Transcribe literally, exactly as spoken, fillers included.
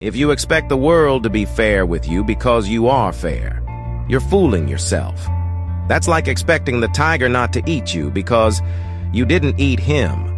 If you expect the world to be fair with you because you are fair, you're fooling yourself. That's like expecting the tiger not to eat you because you didn't eat him.